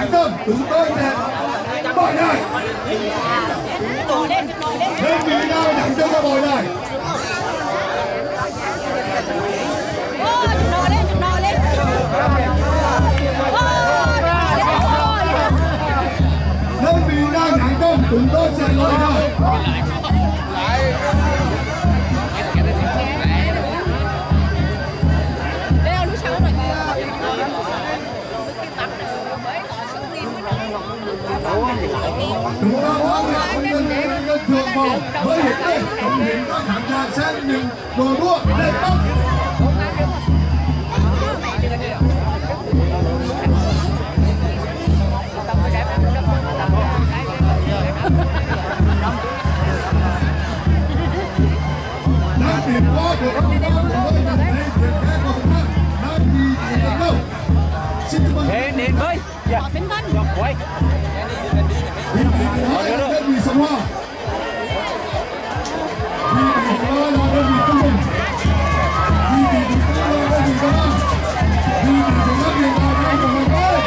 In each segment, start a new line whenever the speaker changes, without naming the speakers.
Nhãn Tâm chúng tôi sẽ bỏ lại. Đơn vị nào Nhãn Tâm và bỏ lại. Đơn vị nào Nhãn Tâm chúng tôi sẽ lôi ra. Chúng ta muốn là quân nhân thượng màu với hiện nay tổng hiện các tham gia xem những đồ đua để bắt. Đang tìm qua được các bạn với nhận thấy việc các con khác đang đi đến đâu. Xin mời. Đến với. Dạ. Quay. Đơn vị Sông Hoa. Đơn vị là đơn vị Tân Bình. Đơn vị là đơn vị Tân An. Đơn vị là đơn vị của người Tây.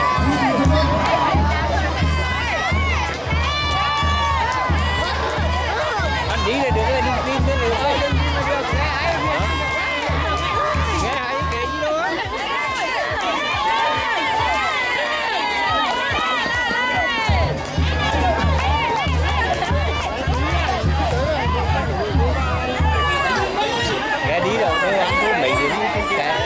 Anh đi là được, đi được thôi. Nghe ai kể gì đâu á. Đi đâu đây anh cứ mấy điểm không cả.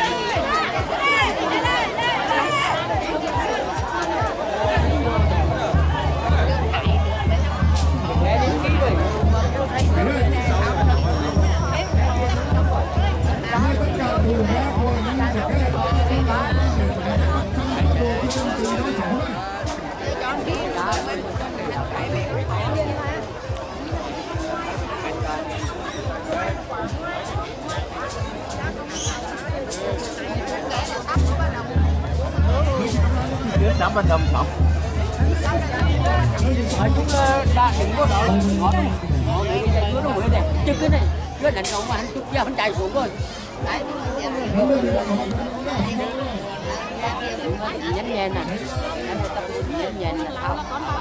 Đám bên đồng không? Chúng đã đừng có độ ngõ nó bự này, chứ cái này đánh không mà anh chút giờ anh chạy xuống rồi. Đấy. Nhánh nhện nè. Nhánh nhện là không.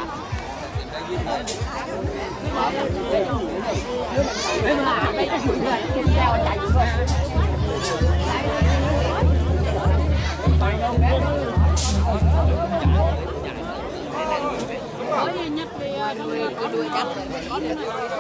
Đấy mà mấy cái chuyện này leo chạy xuống rồi. Đuôi chắc có được.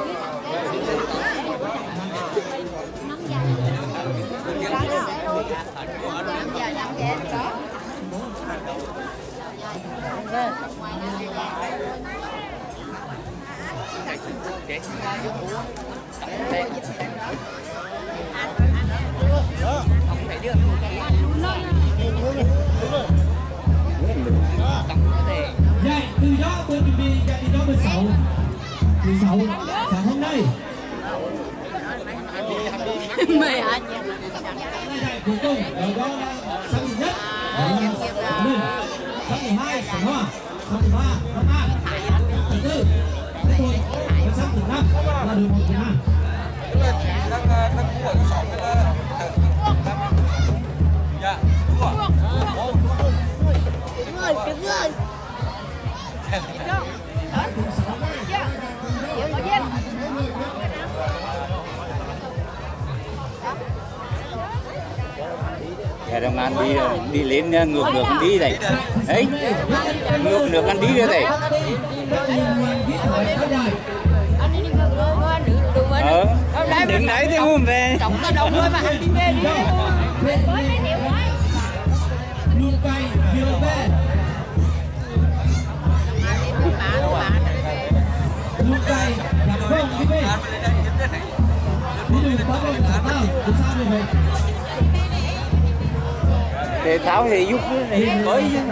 Dạy từ đó tôi chuẩn bị dạy từ đó 16 sáng hôm nay
mày hả
dạy cuối cùng đó là sáng thứ nhất sáng thứ hai sáng hoa sáng thứ ba Long An thứ tư Thái Thuận và sáng thứ năm là đường 1 Việt Nam.
Dạ, đúng rồi.
Trứng ơi.
Dạ đồng anh đi lên ngược được anh đi này. Đấy. Ngược được anh đi đây này. Đừng đấy thì không về.
Trọng nó đông thôi mà anh đi về đi.
Luôn cay vừa về. Luôn cay là không đi về. Đi đường có bên cả tao, từ xa về về.
Thể thao thì giúp này mới chứ.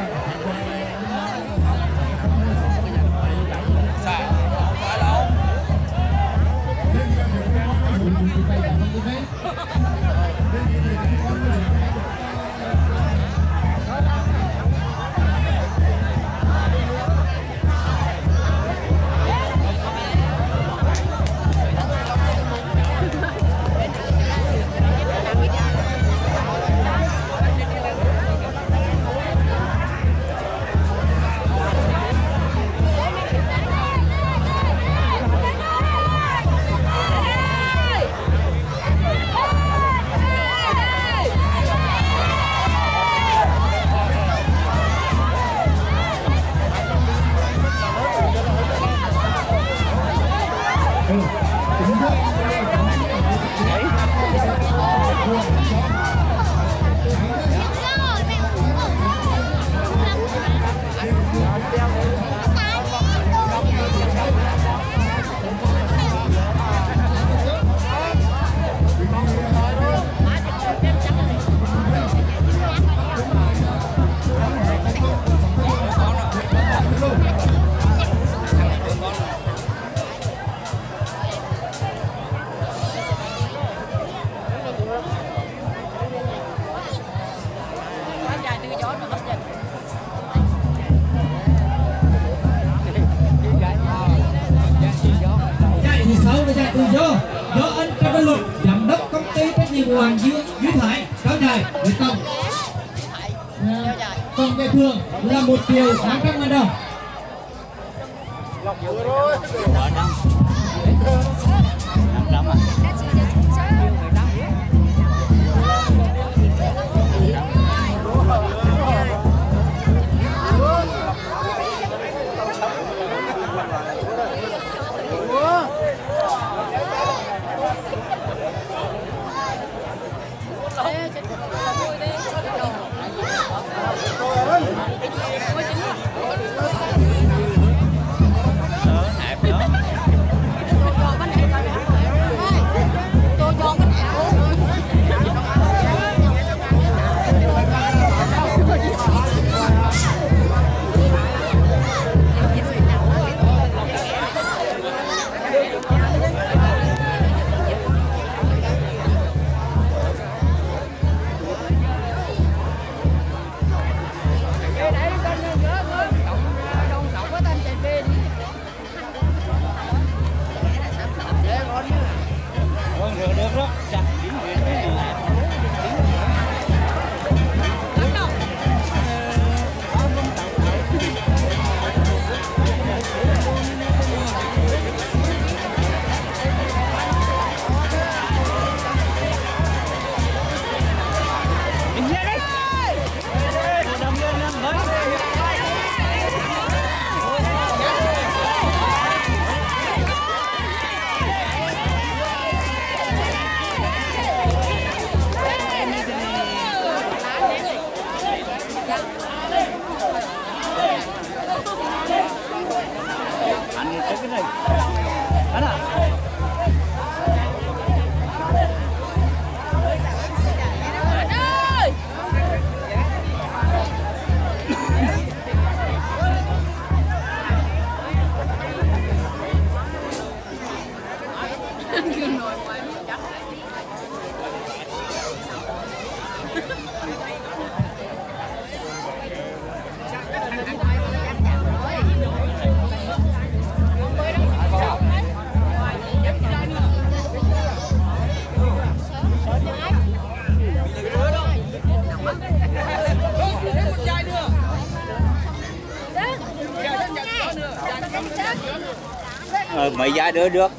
do anh Trần Văn Luật, giám đốc công ty trách nhiệm hữu hạn Duy Thái, kéo dài với tổng giải thưởng là 1.500.000 đồng.
Mấy giá đưa được.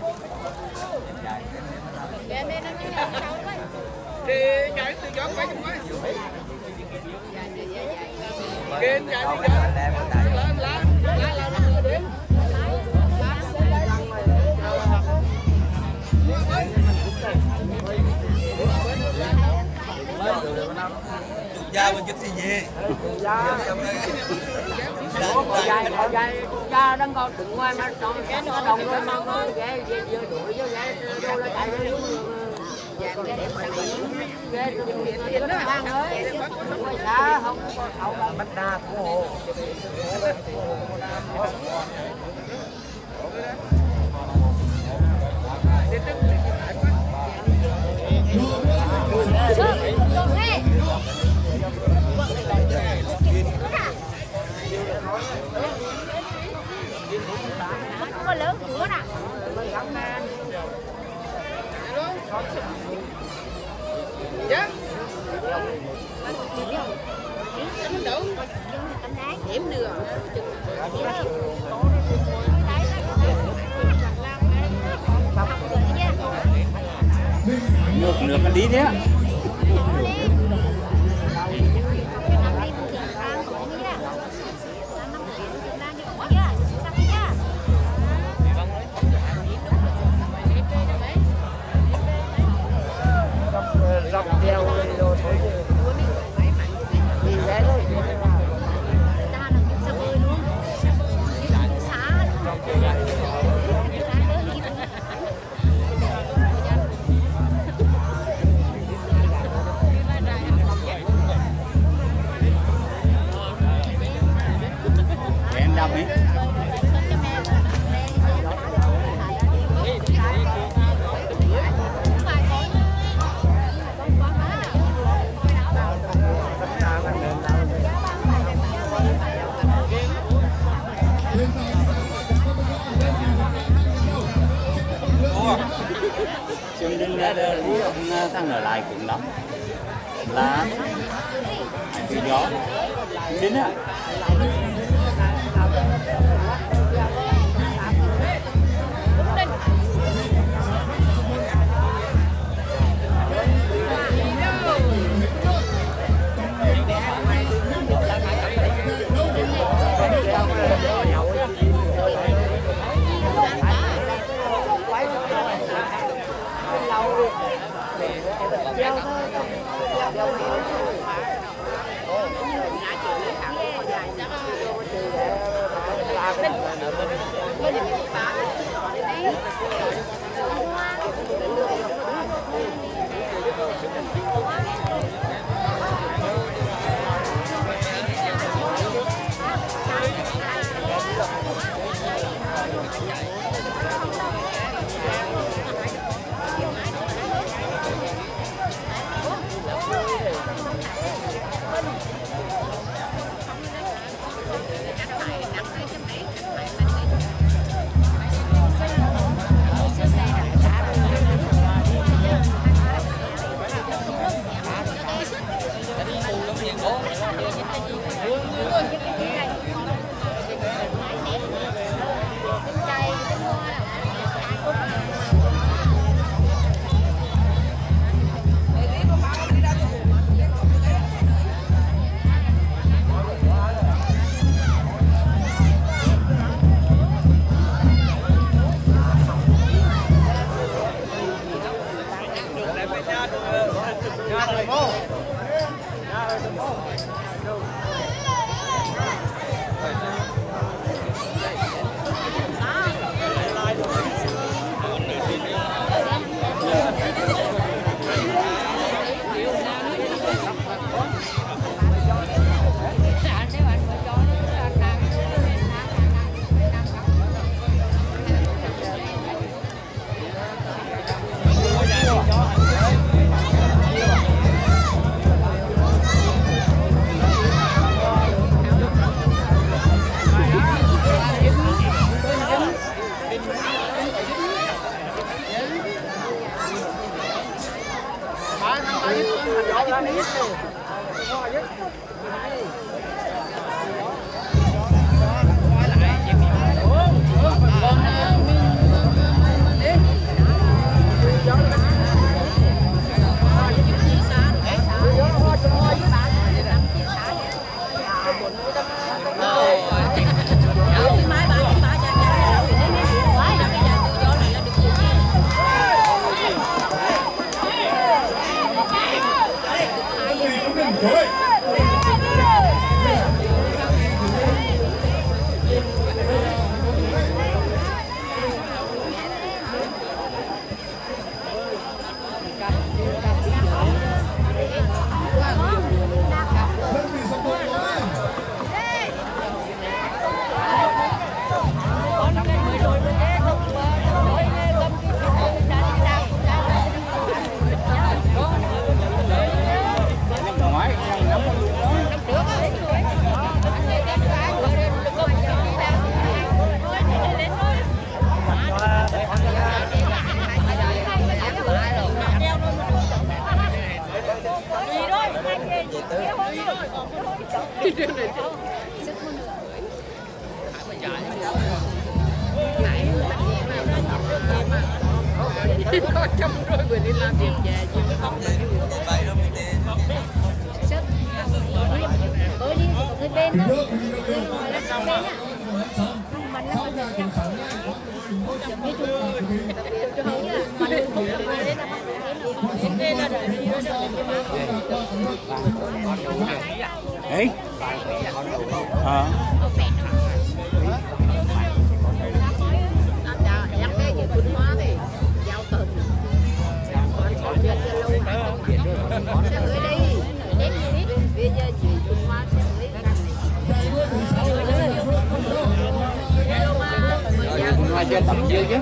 Gia mình chút gì
cha đang còn đừng ngoài mà còn cái nó đồng rồi mà ghé vừa đuổi chứ ghé đâu là chạy ghé nó hàng ơi ngoài xa không là bắt đa của hồ
có lớn của nè.
Dạ.
Điểm nữa.
Nước nó đi thế.
Dọc theo đồ thôi thì ghé thôi.
đâm ấy. Chương trình thằng ở lại cũng lắm là cái gió đến á.
Trong rồi vừa đi làm việc về chứ không được sức bữa đi người bên đó người là sao bên á không mình nó bây giờ chậm như chung chứ không nhá mình không được về đến là đến là đợi đi
ấy
sẽ gửi đi đến biết bây giờ chị Trung Hoa sẽ gửi
chưa tầm chưa chứ.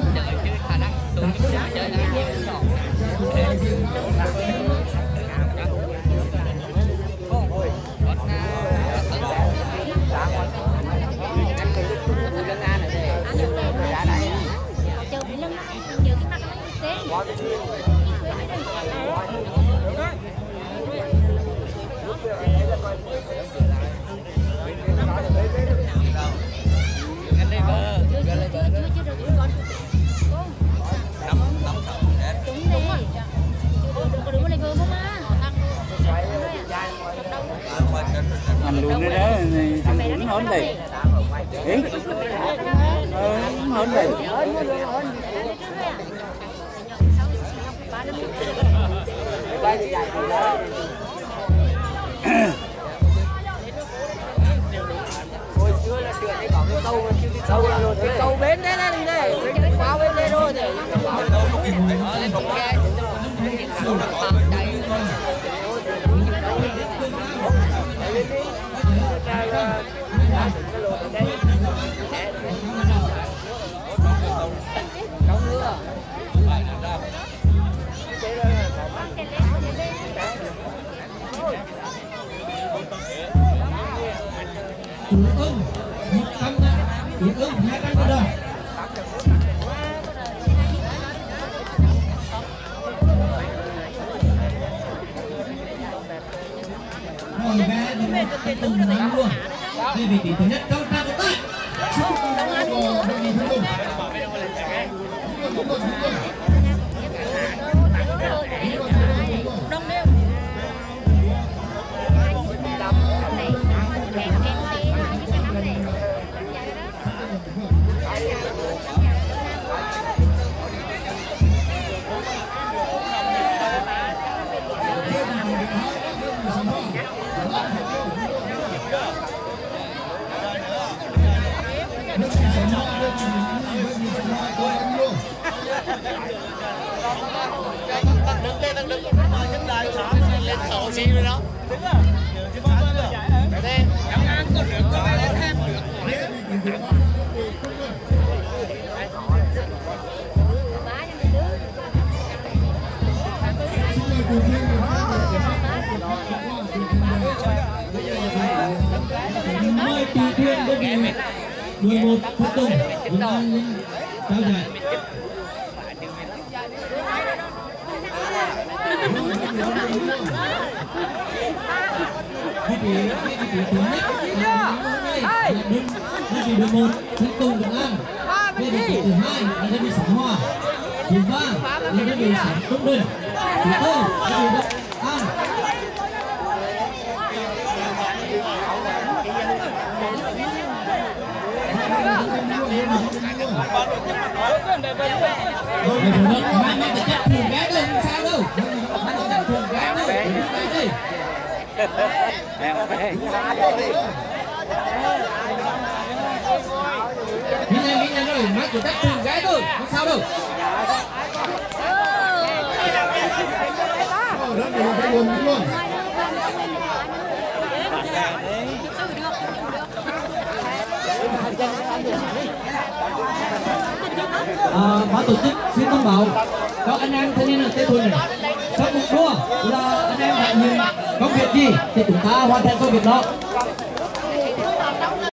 Anh luôn đấy đó, thằng cũng hổn đi. Hổn đi.
Câu bến đấy đi đây, qua bên đây rồi thì
Chủ ưng 100 đấy, chủ ưng 200 cái đó. Rồi bé đến từng năm luôn. Đây vị trí thứ nhất trong ta của ta. Mời tùy thuyền đơn vị 11 Phúc Tùng Vĩnh An Linh trao giải. Vị trí thứ nhất là đơn vị 11 Phúc Tùng Vĩnh An. Vị trí thứ hai là đơn vị Sóng Hoa. Thứ ba là đơn vị Sóng Trung Đình. Thứ tư là đơn vị Đức An. Rồi mai mai chắc thường gái đâu, không sao đâu. Mai chắc thường gái đâu, đi. Nghĩ nhanh rồi, mai chắc thường gái thôi, không sao đâu. Ban tổ chức xin thông báo cho anh em thanh niên ở Tây Thuần này, sau cuộc đua là anh em đại diện công việc gì thì chúng ta hoàn thành công việc đó.